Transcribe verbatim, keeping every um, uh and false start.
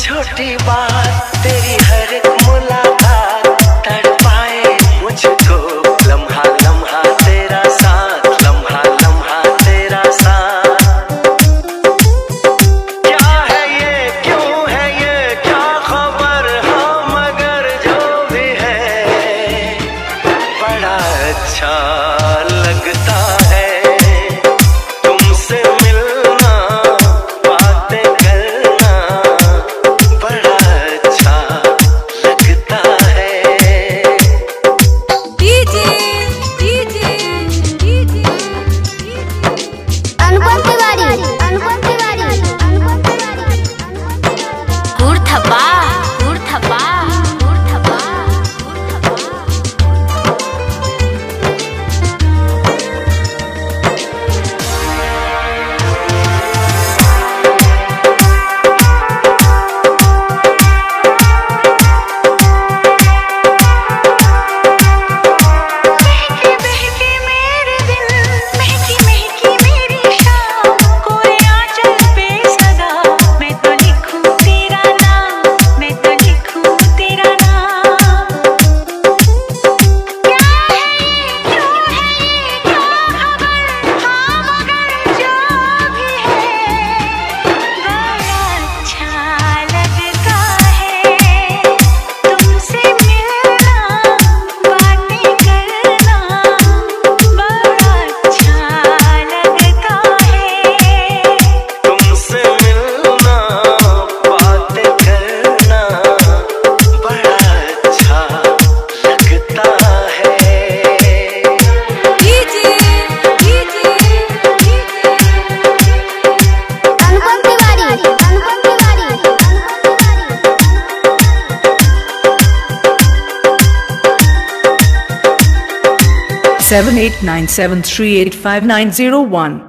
छोटी बात तेरी हर एक मुलाकात तड़पाए मुझको। लम्हा लम्हा तेरा साथ, लम्हा लम्हा तेरा साथ। क्या है ये, क्यों है ये, क्या खबर, हाँ मगर जो भी है बड़ा अच्छा लगता है तुमसे मिलना, बातें करना बड़ा अच्छा लगता है। DJ DJ DJ Anupam Tiwari, Anupam Tiwari, Anupam Tiwari. गुड़थपा गुड़थपा गुड़थपा seven eight nine seven three eight five nine zero one